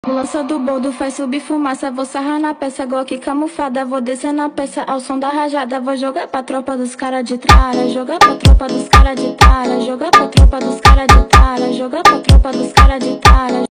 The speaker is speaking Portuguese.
Lança do boldo, faz subir fumaça. Vou sarrar na peça, Glock camuflada. Vou descer na peça ao som da rajada. Vou jogar pra tropa dos cara de tralha. Jogar pra tropa dos cara de tralha. Jogar pra tropa dos cara de tralha. Jogar pra tropa dos cara de tralha.